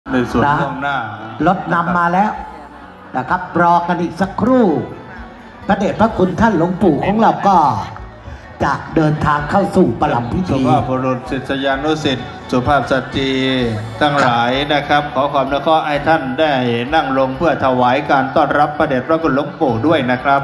ในส่วนล่วงหน้ารถนำมาแล้วนะครับรอกันอีกสักครู่พระเดชพระคุณท่านหลวงปู่ของเราก็จะเดินทางเข้าสู่ประลัมพิธีสุภาพบุรุษศิษยานุศิษย์สุภาพสตรีทั้งหลายนะครับขอความอนุเคราะห์ให้ท่านได้นั่งลงเพื่อถวายการต้อนรับพระเดชพระคุณหลวงปู่ด้วยนะครับ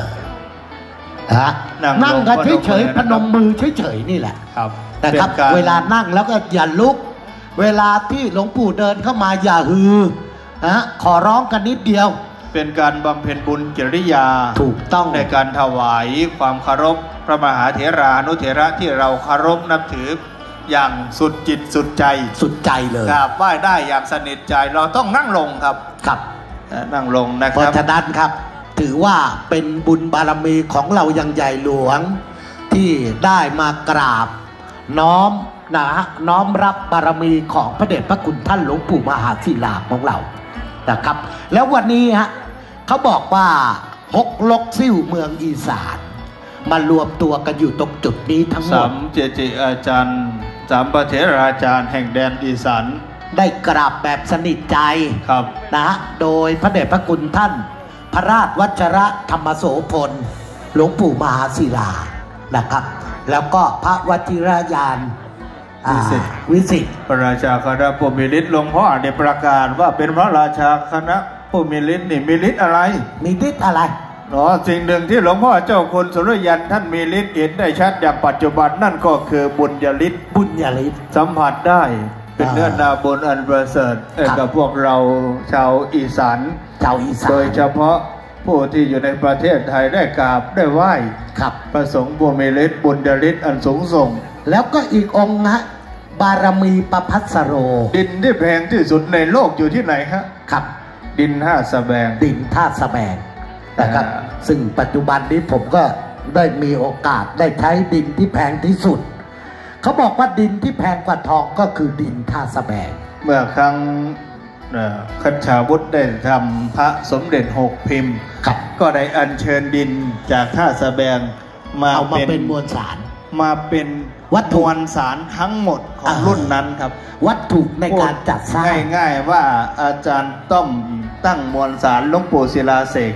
นั่งกันเฉยๆพนมมือเฉยๆนี่แหละนะครับเวลานั่งแล้วก็อย่าลุกเวลาที่หลวงปู่เดินเข้ามาอย่าฮือขอร้องกันนิดเดียวเป็นการบำเพ็ญบุญกิริยาถูกต้องในการถวายความเคารพพระมหาเถรานุเถระที่เราเคารพนับถืออย่างสุดจิตสุดใจเลยกราบไหว้ได้อย่างสนิทใจเราต้องนั่งลงครับนั่งลงนะครับเพราะฉะนั้นครับถือว่าเป็นบุญบารมีของเราอย่างใหญ่หลวงที่ได้มากราบน้อมรับบารมีของพระเดชพระคุณท่านหลวงปู่มหาศิลาของเรานะครับแล้ววันนี้ฮะเขาบอกว่าฮกลกซิ่วเมืองอีสานมารวมตัวกันอยู่ตรงจุดนี้ทั้งหมด 3 เจจิอาจารย์3 พระเถราจารย์แห่งแดนอีสานได้กราบแบบสนิทใจนะโดยพระเดชพระคุณท่านพระราชวัชระธรรมโสพลหลวงปู่มหาศิลานะครับแล้วก็พระวชิรยานวิสิทธิ์พระราชาคณะผู้มีฤทธิ์หลวงพ่อได้ประกาศว่าเป็นพระราชาคณะผู้มีฤทธิ์นี่มีฤทธิ์อะไรมีฤทธิ์อะไรสิ่งหนึ่งที่หลวงพ่อเจ้าคุณสุริยันท่านมีฤทธิ์เห็นได้ชัดอย่างปัจจุบันนั่นก็คือบุญญาฤทธิ์สัมผัสได้เป็นเนื้อนาบุญอันประเสริฐกับพวกเราชาวอีสานโดยเฉพาะผู้ที่อยู่ในประเทศไทยได้กราบได้ไหว้พระสงฆ์ผู้มีฤทธิ์บุญญาฤทธิ์อันสูงส่งแล้วก็อีกองค์นะบารมีประภัสโรดินที่แพงที่สุดในโลกอยู่ที่ไหนครับดินท่าสะแบงนะครับซึ่งปัจจุบันนี้ผมก็ได้มีโอกาสได้ใช้ดินที่แพงที่สุดเขาบอกว่าดินที่แพงกว่าทองก็คือดินท่าสะแบงเมื่อครั้งคัชชาวุฒิได้ทำพระสมเด็จ6 พิมพ์ก็ได้อัญเชิญดินจากท่าสะแบงมาเป็นมวลสารมาเป็นวัตถุมวลสารทั้งหมดของรุ่นนั้นครับวัตถุในการจัดสร้างง่ายๆว่าอาจารย์ต้อมตั้งมวลสารหลวงปู่ศิลาเสก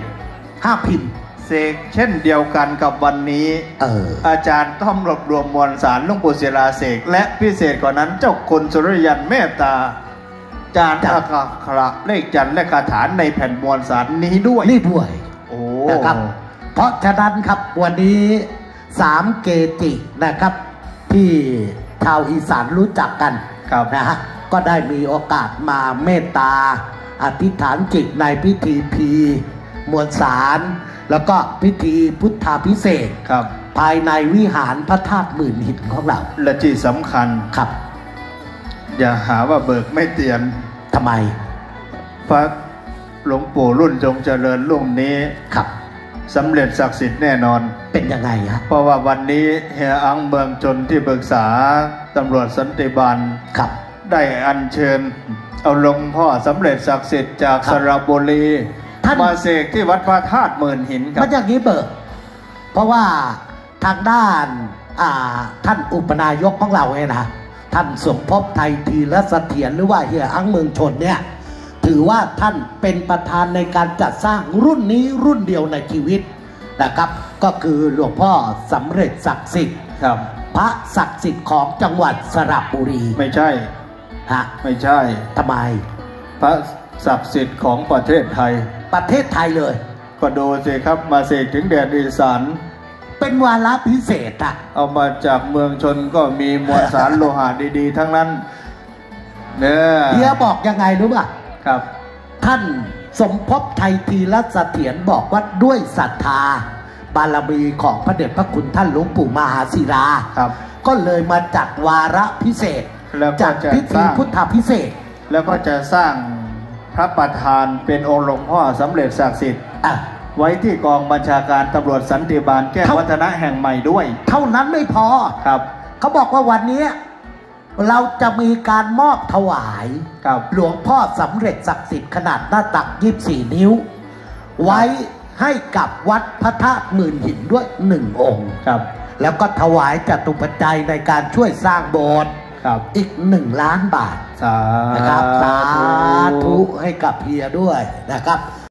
5 พิมพ์เสกเช่นเดียวกันกับวันนี้อาจารย์ต้อมรวบรวมมวลสารหลวงปู่ศิลาเสกและพิเศษกว่านั้นเจ้าคุณสุริยันเมตตาจารย์อักขระเลขจันทร์และคาถาในแผ่นมวลสารนี้ด้วยนะครับเพราะฉะนั้นครับวันนี้3 เกจินะครับที่ชาวอีสานรู้จักกันนะฮะก็ได้มีโอกาสมาเมตตาอธิษฐานจิตในพิธีพีมวลสารแล้วก็พิธีพุทธาภิเษกภายในวิหารพระธาตุหมื่นหินของเราและที่สำคัญครับอย่าหาว่าเบิกไม่เตียนทำไมพระหลวงปู่รุ่นจงเจริญรุ่งนี้สำเร็จศักดิ์สิทธิ์แน่นอนเป็นยังไงครับเพราะว่าวันนี้เฮียอังเมืองจนที่ปรึกษาตำรวจสันติบาลได้อัญเชิญเอาหลวงพ่อสำเร็จศักดิ์สิทธิ์จากสระบุรีมาเสกที่วัดพระธาตุหมื่นหินครับมันอย่างนี้เบิกเพราะว่าทางด้านท่านอุปนายกของเราเนี่ยนะท่านสมภพไทยทีและเสถียรหรือว่าเฮียอังเมืองชนเนี่ยถือว่าท่านเป็นประธานในการจัดสร้างรุ่นนี้รุ่นเดียวในชีวิตนะครับก็คือหลวงพ่อสำเร็จศักดิ์สิทธิ์พระศักดิ์สิทธิ์ของจังหวัดสระบุรีไม่ใช่ไม่ใช่ทำไมพระศักดิ์สิทธิ์ของประเทศไทยเลยก็ดูสิครับมาเสกถึงแดนอีสานเป็นวาระพิเศษเอามาจากเมืองชนก็มีมวลสารโลหะดีๆทั้งนั้นเนี่ยเฮียบอกยังไงรู้ป่ะครับท่านสมภพไทยทีและเสถียรบอกว่าด้วยศรัทธาบารมีของพระเดชพระคุณท่านหลวงปู่มหาศิลาก็เลยมาจัดวาระพิเศษจัดพิธีพุทธพิเศษแล้วก็จะสร้างพระประธานเป็นองค์หลวงพ่อสำเร็จศักดิ์สิทธิ์ไว้ที่กองบัญชาการตำรวจสันติบาลแก้ววัฒนะแห่งใหม่ด้วยเท่านั้นไม่พอครับเขาบอกว่าวันนี้เราจะมีการมอบถวายหลวงพ่อสำเร็จศักดิ์สิทธิ์ขนาดหน้าตัก24 นิ้วไว้ให้กับวัดพระธาตุหมื่นหินด้วย1 องค์แล้วก็ถวายจตุปัจจัยในการช่วยสร้างโบสถ์อีก1 ล้านบาทนะครับสาให้กับเฮียด้วยนะครับ